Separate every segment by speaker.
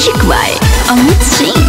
Speaker 1: Music by Amit Singh.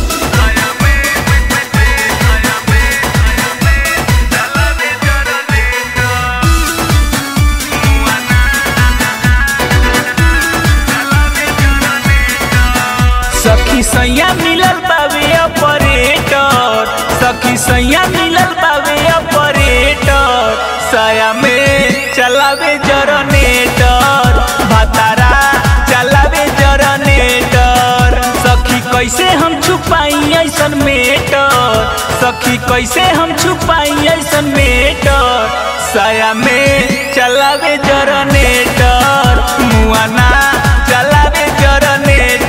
Speaker 2: सखी सैया मिलल बावे ऑपरेटर, सखी सैया मिलल बावे ऑपरेटर, साया में चलावे जनरेटर, भतारा चलावे जनरेटर। सखी कैसे हम छुपाई ऐसन मेटर, सखी कैसे हम छुपाई ऐसन मेटर, साया में चलावे जनरेटर, मुआना चलावे जनरेटर।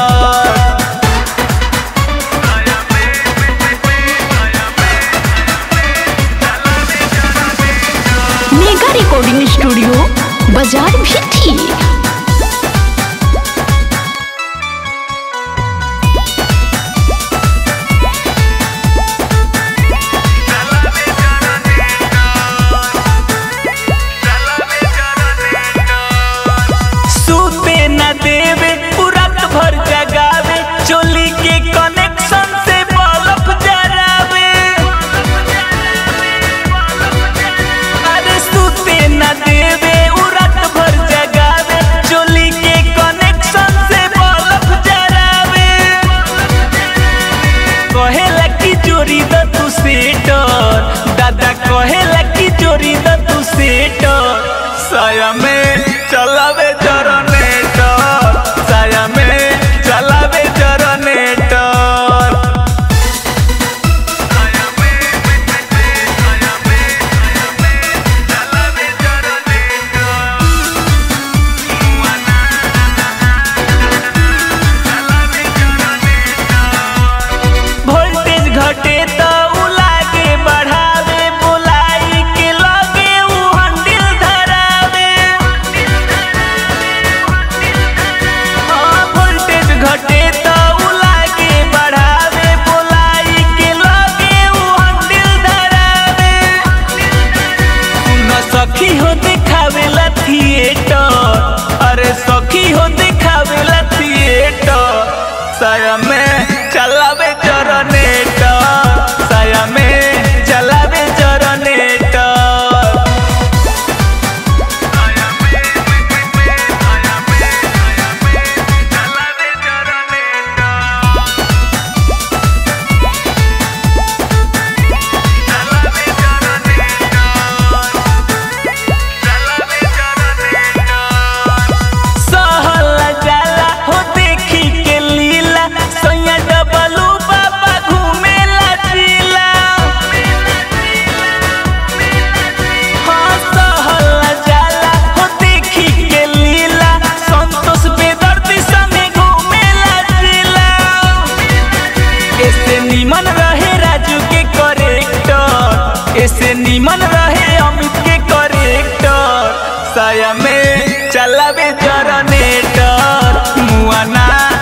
Speaker 1: मेगा रिकॉर्डिंग स्टूडियो बाजार भी थी।
Speaker 2: सूते न देवे रात भर जगावे, चोली के कनेक्शन से बल्ब जरावे। अरे सूते न देवे रात भर जगावे, चोली के कनेक्शन से बल्ब जरावे। कहेला की चोरी द तू सेटर, दादा कहेला की चोरी द तू सेटर, साया में चलावे जनरेटर, साया में चलावे जनरेटर। वोल्टेज घटे तो उ लागे बढ़ावे, बोलाई के लगे उ हंडिल धरावे। हाँ वोल्टेज घटे तो उ लागे बढ़ावे, बोलाई के लगे उ हंडिल धरावे। सुन सखी हो दिखावेला थिएटर, अरे सखी हो दिखावेला थिएटर, साया में चलावे जनरेटर, साया में चलावे जनरेटर। सहल जाला हो देखी के लीला, सैया डबलू बाबा घूमेला जिला। हाँ सहल जाला हो देखी के लीला, संतोष बेदर्दी संगे घूमेला जिला। ऐसे नीमन रहे राजू के करेक्टर, ऐसे नीमन रहे अमित के करेक्टर, साया में चलावे जनरेटर, मुआना